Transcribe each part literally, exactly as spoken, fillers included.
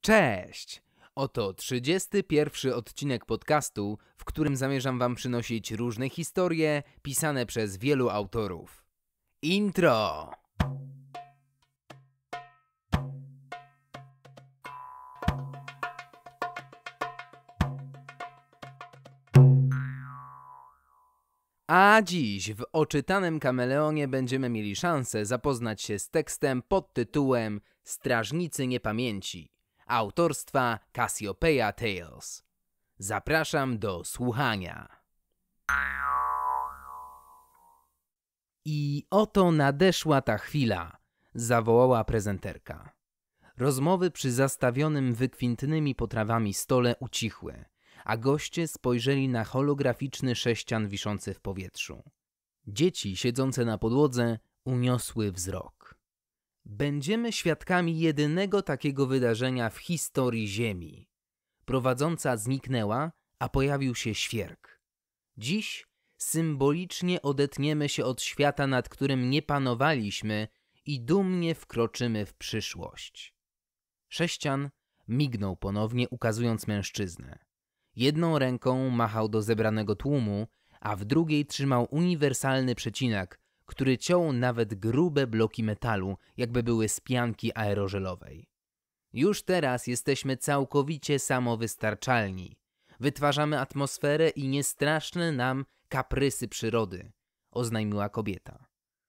Cześć! Oto trzydziesty pierwszy odcinek podcastu, w którym zamierzam wam przynosić różne historie pisane przez wielu autorów. Intro! A dziś w oczytanym Kameleonie będziemy mieli szansę zapoznać się z tekstem pod tytułem Strażnicy Niepamięci autorstwa Cassiopeia Tales. Zapraszam do słuchania. I oto nadeszła ta chwila, zawołała prezenterka. Rozmowy przy zastawionym wykwintnymi potrawami stole ucichły, a goście spojrzeli na holograficzny sześcian wiszący w powietrzu. Dzieci siedzące na podłodze uniosły wzrok. Będziemy świadkami jedynego takiego wydarzenia w historii Ziemi. Prowadząca zniknęła, a pojawił się świerk. Dziś symbolicznie odetniemy się od świata, nad którym nie panowaliśmy i dumnie wkroczymy w przyszłość. Sześcian mignął ponownie, ukazując mężczyznę. Jedną ręką machał do zebranego tłumu, a w drugiej trzymał uniwersalny przecinak, który ciął nawet grube bloki metalu, jakby były z pianki aerożelowej. Już teraz jesteśmy całkowicie samowystarczalni. Wytwarzamy atmosferę i niestraszne nam kaprysy przyrody, oznajmiła kobieta.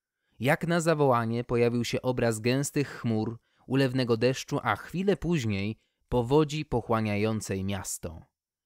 Jak na zawołanie pojawił się obraz gęstych chmur, ulewnego deszczu, a chwilę później powodzi pochłaniającej miasto.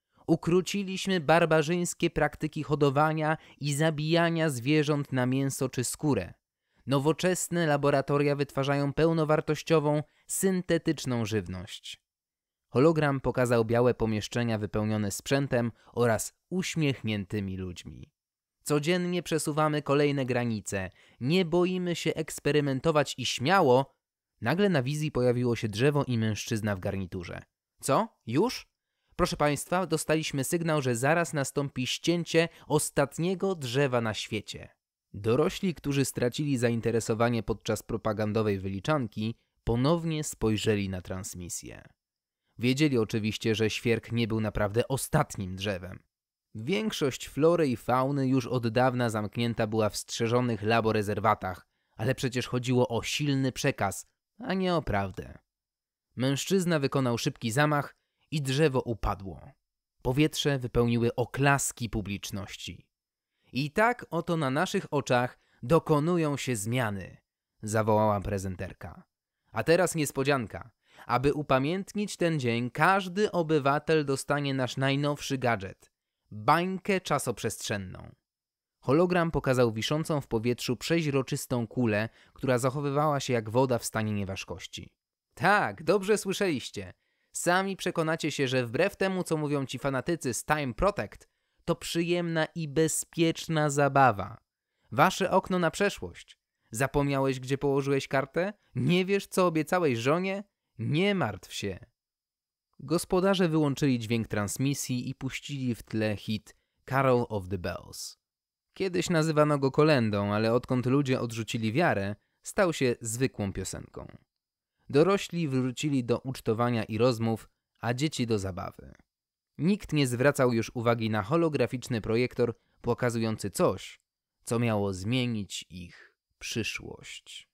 Ukróciliśmy barbarzyńskie praktyki hodowania i zabijania zwierząt na mięso czy skórę. Nowoczesne laboratoria wytwarzają pełnowartościową, syntetyczną żywność. Hologram pokazał białe pomieszczenia wypełnione sprzętem oraz uśmiechniętymi ludźmi. Codziennie przesuwamy kolejne granice, nie boimy się eksperymentować i śmiało... Nagle na wizji pojawiło się drzewo i mężczyzna w garniturze. Co? Już? Proszę Państwa, dostaliśmy sygnał, że zaraz nastąpi ścięcie ostatniego drzewa na świecie. Dorośli, którzy stracili zainteresowanie podczas propagandowej wyliczanki, ponownie spojrzeli na transmisję. Wiedzieli oczywiście, że świerk nie był naprawdę ostatnim drzewem. Większość flory i fauny już od dawna zamknięta była w strzeżonych laborezerwatach, ale przecież chodziło o silny przekaz, a nie o prawdę. Mężczyzna wykonał szybki zamach i drzewo upadło. Powietrze wypełniły oklaski publiczności. I tak oto na naszych oczach dokonują się zmiany, zawołała prezenterka. A teraz niespodzianka. Aby upamiętnić ten dzień, każdy obywatel dostanie nasz najnowszy gadżet – bańkę czasoprzestrzenną. Hologram pokazał wiszącą w powietrzu przeźroczystą kulę, która zachowywała się jak woda w stanie nieważkości. Tak, dobrze słyszeliście. Sami przekonacie się, że wbrew temu, co mówią ci fanatycy z Time Protect, to przyjemna i bezpieczna zabawa. Wasze okno na przeszłość. Zapomniałeś, gdzie położyłeś kartę? Nie wiesz, co obiecałeś żonie? Nie martw się. Gospodarze wyłączyli dźwięk transmisji i puścili w tle hit Carol of the Bells. Kiedyś nazywano go kolędą, ale odkąd ludzie odrzucili wiarę, stał się zwykłą piosenką. Dorośli wrócili do ucztowania i rozmów, a dzieci do zabawy. Nikt nie zwracał już uwagi na holograficzny projektor pokazujący coś, co miało zmienić ich przyszłość.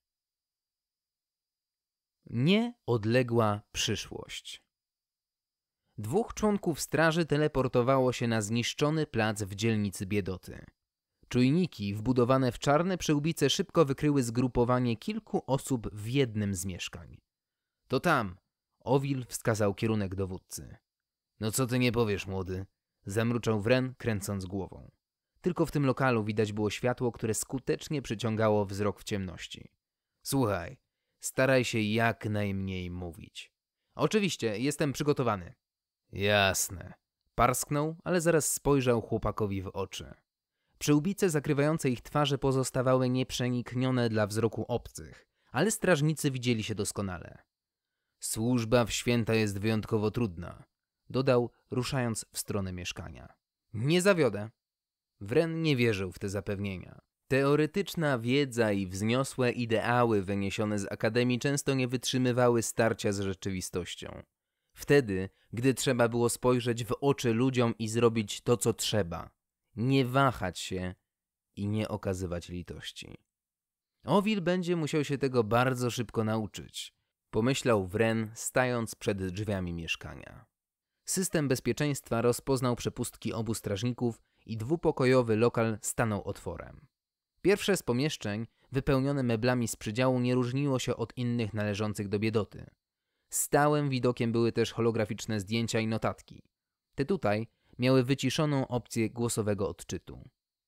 Nieodległa przyszłość. Dwóch członków straży teleportowało się na zniszczony plac w dzielnicy Biedoty. Czujniki wbudowane w czarne przyłbice szybko wykryły zgrupowanie kilku osób w jednym z mieszkań. To tam. Owil wskazał kierunek dowódcy. No co ty nie powiesz, młody? Zamruczał Wren, kręcąc głową. Tylko w tym lokalu widać było światło, które skutecznie przyciągało wzrok w ciemności. Słuchaj, staraj się jak najmniej mówić. Oczywiście, jestem przygotowany. Jasne. Parsknął, ale zaraz spojrzał chłopakowi w oczy. Przyłbice zakrywające ich twarze pozostawały nieprzeniknione dla wzroku obcych, ale strażnicy widzieli się doskonale. Służba w święta jest wyjątkowo trudna, dodał, ruszając w stronę mieszkania. Nie zawiodę. Wren nie wierzył w te zapewnienia. Teoretyczna wiedza i wzniosłe ideały wyniesione z akademii często nie wytrzymywały starcia z rzeczywistością. Wtedy, gdy trzeba było spojrzeć w oczy ludziom i zrobić to, co trzeba. Nie wahać się i nie okazywać litości. Owil będzie musiał się tego bardzo szybko nauczyć, pomyślał Wren, stając przed drzwiami mieszkania. System bezpieczeństwa rozpoznał przepustki obu strażników i dwupokojowy lokal stanął otworem. Pierwsze z pomieszczeń, wypełnione meblami z przydziału, nie różniło się od innych należących do biedoty. Stałym widokiem były też holograficzne zdjęcia i notatki. Te tutaj miały wyciszoną opcję głosowego odczytu.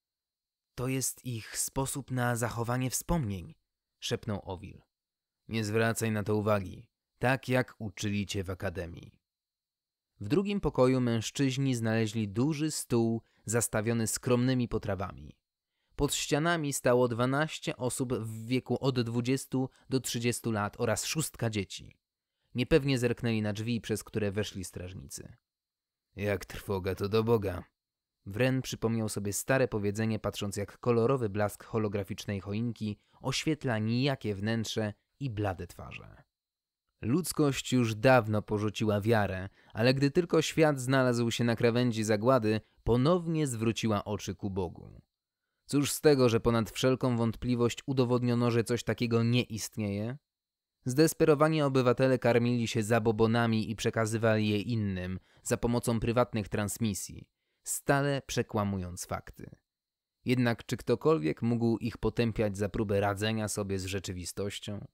To jest ich sposób na zachowanie wspomnień, szepnął Owil. Nie zwracaj na to uwagi, tak jak uczyli cię w akademii. W drugim pokoju mężczyźni znaleźli duży stół zastawiony skromnymi potrawami. Pod ścianami stało dwanaście osób w wieku od dwudziestu do trzydziestu lat oraz szóstka dzieci. Niepewnie zerknęli na drzwi, przez które weszli strażnicy. Jak trwoga to do Boga. Wren przypomniał sobie stare powiedzenie, patrząc jak kolorowy blask holograficznej choinki oświetla nijakie wnętrze i blade twarze. Ludzkość już dawno porzuciła wiarę, ale gdy tylko świat znalazł się na krawędzi zagłady, ponownie zwróciła oczy ku Bogu. Cóż z tego, że ponad wszelką wątpliwość udowodniono, że coś takiego nie istnieje? Zdesperowani obywatele karmili się zabobonami i przekazywali je innym za pomocą prywatnych transmisji, stale przekłamując fakty. Jednak czy ktokolwiek mógł ich potępiać za próbę radzenia sobie z rzeczywistością?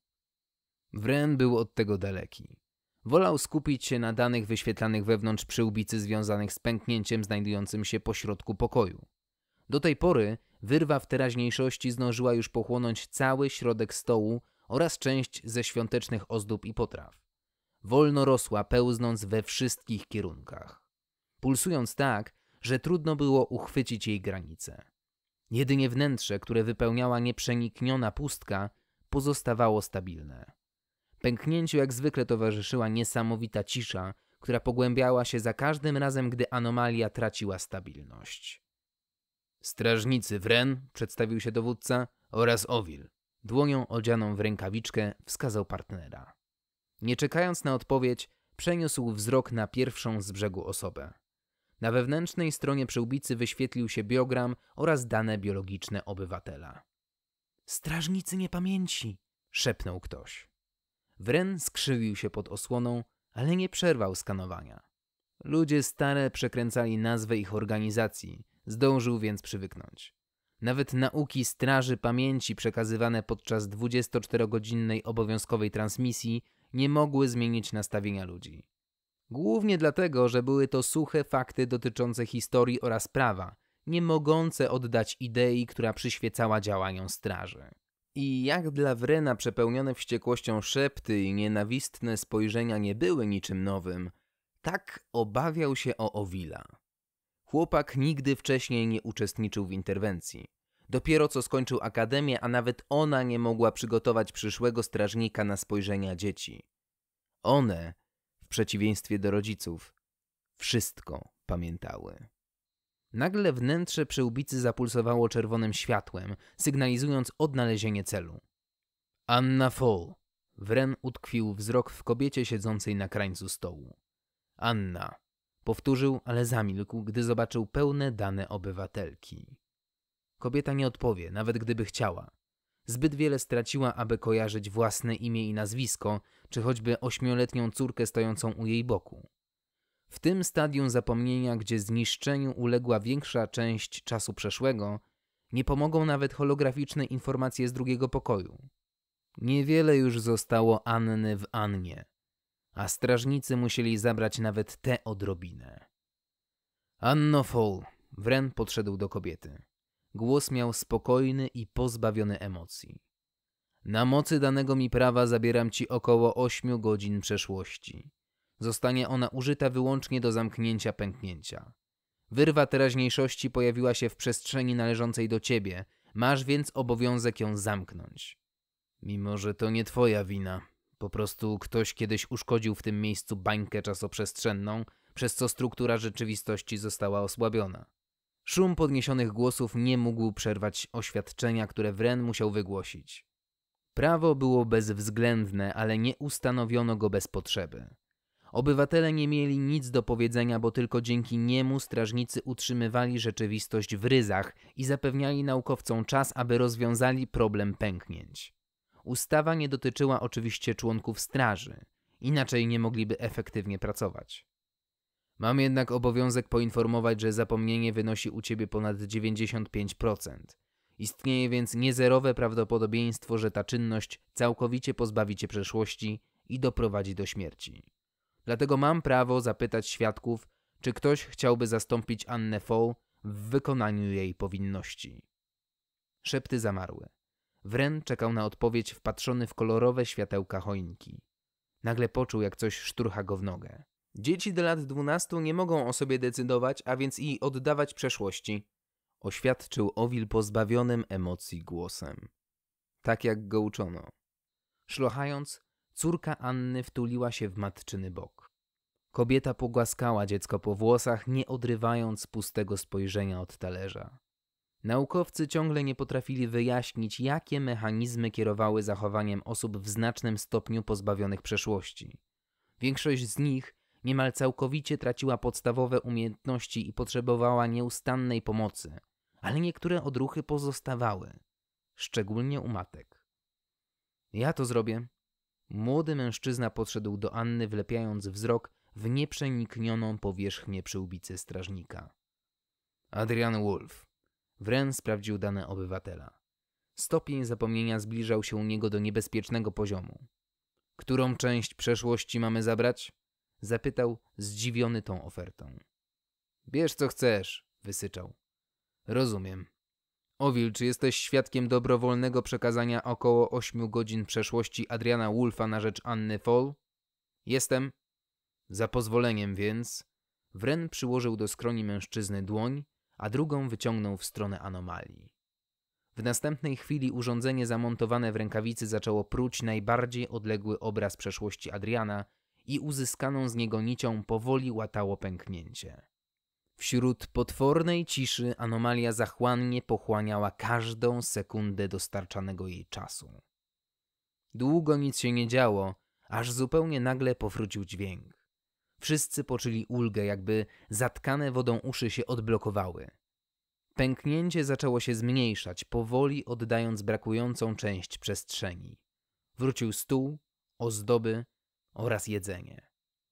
Wren był od tego daleki. Wolał skupić się na danych wyświetlanych wewnątrz przyłbicy związanych z pęknięciem znajdującym się pośrodku pokoju. Do tej pory wyrwa w teraźniejszości zdążyła już pochłonąć cały środek stołu oraz część ze świątecznych ozdób i potraw. Wolno rosła, pełznąc we wszystkich kierunkach. Pulsując tak, że trudno było uchwycić jej granice. Jedynie wnętrze, które wypełniała nieprzenikniona pustka, pozostawało stabilne. Pęknięciu jak zwykle towarzyszyła niesamowita cisza, która pogłębiała się za każdym razem, gdy anomalia traciła stabilność. Strażnicy Wren, przedstawił się dowódca, oraz Owil. Dłonią odzianą w rękawiczkę wskazał partnera. Nie czekając na odpowiedź, przeniósł wzrok na pierwszą z brzegu osobę. Na wewnętrznej stronie przyłbicy wyświetlił się biogram oraz dane biologiczne obywatela. Strażnicy niepamięci, szepnął ktoś. Wren skrzywił się pod osłoną, ale nie przerwał skanowania. Ludzie stare przekręcali nazwę ich organizacji, zdążył więc przywyknąć. Nawet nauki Straży Pamięci przekazywane podczas dwudziestoczterogodzinnej obowiązkowej transmisji nie mogły zmienić nastawienia ludzi. Głównie dlatego, że były to suche fakty dotyczące historii oraz prawa, nie mogące oddać idei, która przyświecała działaniom straży. I jak dla Wrena przepełnione wściekłością szepty i nienawistne spojrzenia nie były niczym nowym, tak obawiał się o Owila. Chłopak nigdy wcześniej nie uczestniczył w interwencji. Dopiero co skończył akademię, a nawet ona nie mogła przygotować przyszłego strażnika na spojrzenia dzieci. One, w przeciwieństwie do rodziców, wszystko pamiętały. Nagle wnętrze przyłbicy zapulsowało czerwonym światłem, sygnalizując odnalezienie celu. Anna Fall. Wren utkwił wzrok w kobiecie siedzącej na krańcu stołu. Anna. Powtórzył, ale zamilkł, gdy zobaczył pełne dane obywatelki. Kobieta nie odpowie, nawet gdyby chciała. Zbyt wiele straciła, aby kojarzyć własne imię i nazwisko, czy choćby ośmioletnią córkę stojącą u jej boku. W tym stadium zapomnienia, gdzie zniszczeniu uległa większa część czasu przeszłego, nie pomogą nawet holograficzne informacje z drugiego pokoju. Niewiele już zostało Anny w Annie, a strażnicy musieli zabrać nawet tę odrobinę. Anno Fall. Wren podszedł do kobiety. Głos miał spokojny i pozbawiony emocji. Na mocy danego mi prawa zabieram ci około ośmiu godzin przeszłości. Zostanie ona użyta wyłącznie do zamknięcia pęknięcia. Wyrwa teraźniejszości pojawiła się w przestrzeni należącej do ciebie, masz więc obowiązek ją zamknąć. Mimo że to nie twoja wina. Po prostu ktoś kiedyś uszkodził w tym miejscu bańkę czasoprzestrzenną, przez co struktura rzeczywistości została osłabiona. Szum podniesionych głosów nie mógł przerwać oświadczenia, które Wren musiał wygłosić. Prawo było bezwzględne, ale nie ustanowiono go bez potrzeby. Obywatele nie mieli nic do powiedzenia, bo tylko dzięki niemu strażnicy utrzymywali rzeczywistość w ryzach i zapewniali naukowcom czas, aby rozwiązali problem pęknięć. Ustawa nie dotyczyła oczywiście członków straży, inaczej nie mogliby efektywnie pracować. Mam jednak obowiązek poinformować, że zapomnienie wynosi u ciebie ponad dziewięćdziesiąt pięć procent. Istnieje więc niezerowe prawdopodobieństwo, że ta czynność całkowicie pozbawi cię przeszłości i doprowadzi do śmierci. Dlatego mam prawo zapytać świadków, czy ktoś chciałby zastąpić Annę Fall w wykonaniu jej powinności. Szepty zamarły. Wren czekał na odpowiedź wpatrzony w kolorowe światełka choinki. Nagle poczuł, jak coś szturcha go w nogę. Dzieci do lat dwunastu nie mogą o sobie decydować, a więc i oddawać przeszłości, oświadczył Owil pozbawionym emocji głosem. Tak jak go uczono. Szlochając, córka Anny wtuliła się w matczyny bok. Kobieta pogłaskała dziecko po włosach, nie odrywając pustego spojrzenia od talerza. Naukowcy ciągle nie potrafili wyjaśnić, jakie mechanizmy kierowały zachowaniem osób w znacznym stopniu pozbawionych przeszłości. Większość z nich niemal całkowicie traciła podstawowe umiejętności i potrzebowała nieustannej pomocy, ale niektóre odruchy pozostawały, szczególnie u matek. Ja to zrobię. Młody mężczyzna podszedł do Anny, wlepiając wzrok w nieprzeniknioną powierzchnię przyłbicy strażnika. Adrian Wolf. Wren sprawdził dane obywatela. Stopień zapomnienia zbliżał się u niego do niebezpiecznego poziomu. Którą część przeszłości mamy zabrać? Zapytał, zdziwiony tą ofertą. Bierz co chcesz, wysyczał. Rozumiem. Owil, czy jesteś świadkiem dobrowolnego przekazania około ośmiu godzin przeszłości Adriana Wolfa na rzecz Anny Fall? Jestem. Za pozwoleniem więc. Wren przyłożył do skroni mężczyzny dłoń, a drugą wyciągnął w stronę anomalii. W następnej chwili urządzenie zamontowane w rękawicy zaczęło pruć najbardziej odległy obraz przeszłości Adriana i uzyskaną z niego nicią powoli łatało pęknięcie. Wśród potwornej ciszy anomalia zachłannie pochłaniała każdą sekundę dostarczanego jej czasu. Długo nic się nie działo, aż zupełnie nagle powrócił dźwięk. Wszyscy poczuli ulgę, jakby zatkane wodą uszy się odblokowały. Pęknięcie zaczęło się zmniejszać, powoli oddając brakującą część przestrzeni. Wrócił stół, ozdoby oraz jedzenie.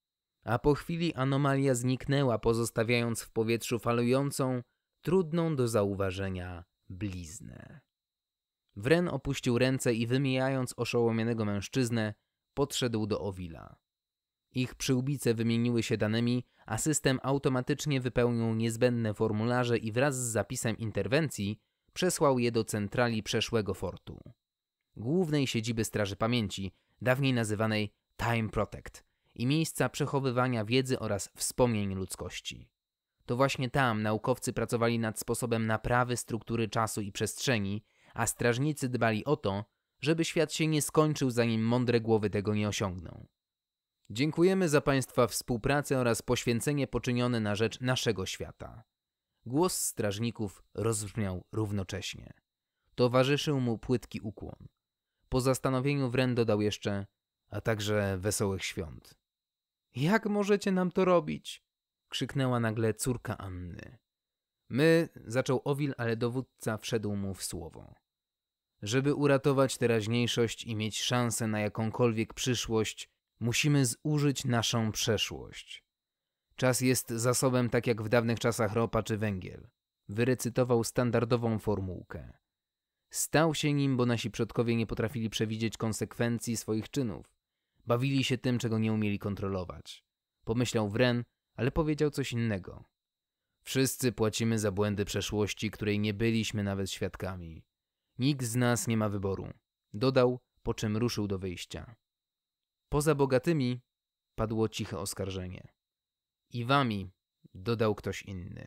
A po chwili anomalia zniknęła, pozostawiając w powietrzu falującą, trudną do zauważenia bliznę. Wren opuścił ręce i wymijając oszołomionego mężczyznę, podszedł do Owila. Ich przyłbice wymieniły się danymi, a system automatycznie wypełnił niezbędne formularze i wraz z zapisem interwencji przesłał je do centrali przeszłego fortu. Głównej siedziby Straży Pamięci, dawniej nazywanej Time Protect, i miejsca przechowywania wiedzy oraz wspomnień ludzkości. To właśnie tam naukowcy pracowali nad sposobem naprawy struktury czasu i przestrzeni, a strażnicy dbali o to, żeby świat się nie skończył, zanim mądre głowy tego nie osiągną. Dziękujemy za Państwa współpracę oraz poświęcenie poczynione na rzecz naszego świata. Głos strażników rozbrzmiał równocześnie. Towarzyszył mu płytki ukłon. Po zastanowieniu Wren dodał jeszcze, a także wesołych świąt. Jak możecie nam to robić? Krzyknęła nagle córka Anny. My, zaczął Owil, ale dowódca wszedł mu w słowo. Żeby uratować teraźniejszość i mieć szansę na jakąkolwiek przyszłość, musimy zużyć naszą przeszłość. Czas jest zasobem tak jak w dawnych czasach ropa czy węgiel. Wyrecytował standardową formułkę. Stał się nim, bo nasi przodkowie nie potrafili przewidzieć konsekwencji swoich czynów. Bawili się tym, czego nie umieli kontrolować. Pomyślał Wren, ale powiedział coś innego. Wszyscy płacimy za błędy przeszłości, której nie byliśmy nawet świadkami. Nikt z nas nie ma wyboru. Dodał, po czym ruszył do wyjścia. Poza bogatymi padło ciche oskarżenie. I wami, dodał ktoś inny.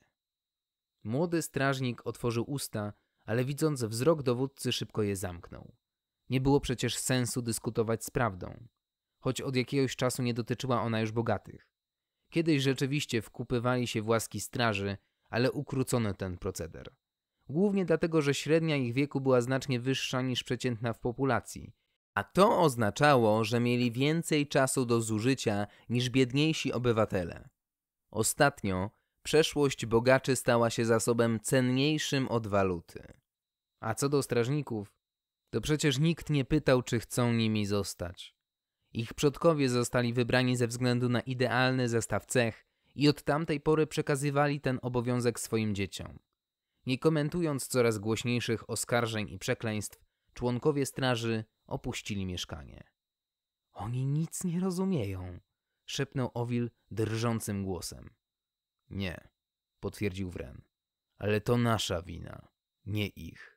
Młody strażnik otworzył usta, ale widząc wzrok dowódcy szybko je zamknął. Nie było przecież sensu dyskutować z prawdą, choć od jakiegoś czasu nie dotyczyła ona już bogatych. Kiedyś rzeczywiście wkupywali się w łaski straży, ale ukrócono ten proceder. Głównie dlatego, że średnia ich wieku była znacznie wyższa niż przeciętna w populacji A to oznaczało, że mieli więcej czasu do zużycia niż biedniejsi obywatele. Ostatnio przeszłość bogaczy stała się zasobem cenniejszym od waluty. A co do strażników, to przecież nikt nie pytał, czy chcą nimi zostać. Ich przodkowie zostali wybrani ze względu na idealny zestaw cech i od tamtej pory przekazywali ten obowiązek swoim dzieciom. Nie komentując coraz głośniejszych oskarżeń i przekleństw, członkowie straży opuścili mieszkanie. Oni nic nie rozumieją, szepnął Owil drżącym głosem. Nie, potwierdził Wren, ale to nasza wina, nie ich.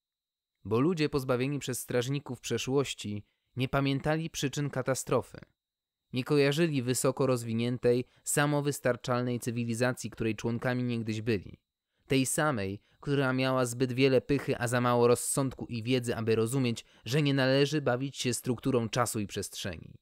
Bo ludzie pozbawieni przez strażników przeszłości nie pamiętali przyczyn katastrofy. Nie kojarzyli wysoko rozwiniętej, samowystarczalnej cywilizacji, której członkami niegdyś byli. Tej samej, która miała zbyt wiele pychy, a za mało rozsądku i wiedzy, aby rozumieć, że nie należy bawić się strukturą czasu i przestrzeni.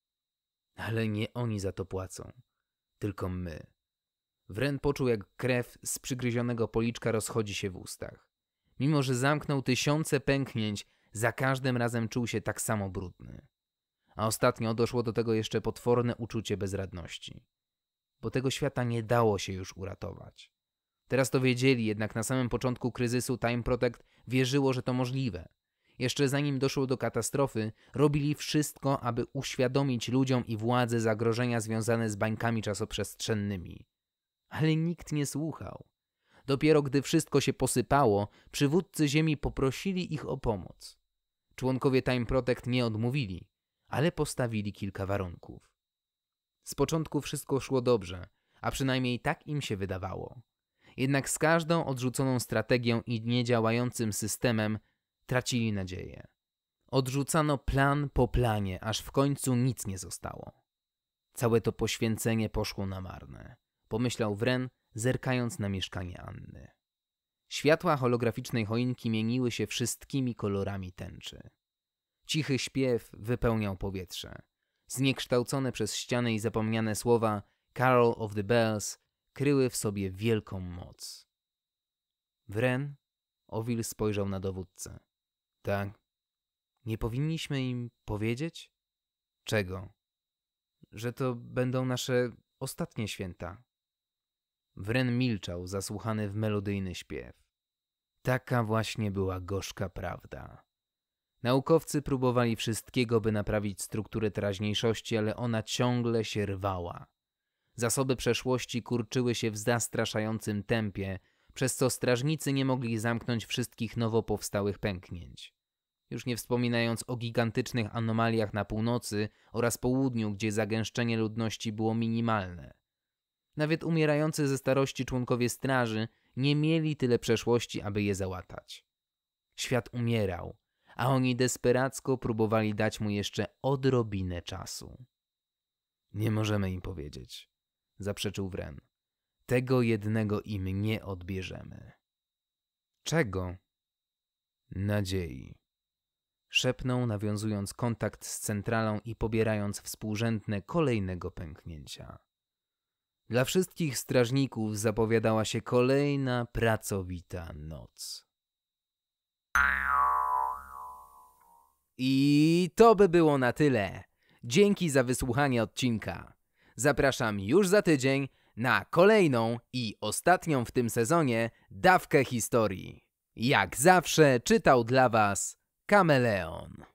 Ale nie oni za to płacą, tylko my. Wren poczuł, jak krew z przygryzionego policzka rozchodzi się w ustach. Mimo że zamknął tysiące pęknięć, za każdym razem czuł się tak samo brudny. A ostatnio doszło do tego jeszcze potworne uczucie bezradności. Bo tego świata nie dało się już uratować. Teraz to wiedzieli, jednak na samym początku kryzysu Time Protect wierzyło, że to możliwe. Jeszcze zanim doszło do katastrofy, robili wszystko, aby uświadomić ludziom i władzy zagrożenia związane z bańkami czasoprzestrzennymi. Ale nikt nie słuchał. Dopiero gdy wszystko się posypało, przywódcy Ziemi poprosili ich o pomoc. Członkowie Time Protect nie odmówili, ale postawili kilka warunków. Z początku wszystko szło dobrze, a przynajmniej tak im się wydawało. Jednak z każdą odrzuconą strategią i niedziałającym systemem tracili nadzieję. Odrzucano plan po planie, aż w końcu nic nie zostało. Całe to poświęcenie poszło na marne, pomyślał Wren, zerkając na mieszkanie Anny. Światła holograficznej choinki mieniły się wszystkimi kolorami tęczy. Cichy śpiew wypełniał powietrze. Zniekształcone przez ściany i zapomniane słowa Carol of the Bells kryły w sobie wielką moc. Wren, Owil spojrzał na dowódcę. Tak, nie powinniśmy im powiedzieć? Czego? Że to będą nasze ostatnie święta. Wren milczał, zasłuchany w melodyjny śpiew. Taka właśnie była gorzka prawda. Naukowcy próbowali wszystkiego, by naprawić strukturę teraźniejszości, ale ona ciągle się rwała. Zasoby przeszłości kurczyły się w zastraszającym tempie, przez co strażnicy nie mogli zamknąć wszystkich nowo powstałych pęknięć. Już nie wspominając o gigantycznych anomaliach na północy oraz południu, gdzie zagęszczenie ludności było minimalne. Nawet umierający ze starości członkowie straży nie mieli tyle przeszłości, aby je załatać. Świat umierał, a oni desperacko próbowali dać mu jeszcze odrobinę czasu. Nie możemy im powiedzieć, zaprzeczył Wren. Tego jednego im nie odbierzemy. Czego? Nadziei. Szepnął, nawiązując kontakt z centralą i pobierając współrzędne kolejnego pęknięcia. Dla wszystkich strażników zapowiadała się kolejna pracowita noc. I to by było na tyle. Dzięki za wysłuchanie odcinka. Zapraszam już za tydzień na kolejną i ostatnią w tym sezonie dawkę historii. Jak zawsze czytał dla Was Kameleon.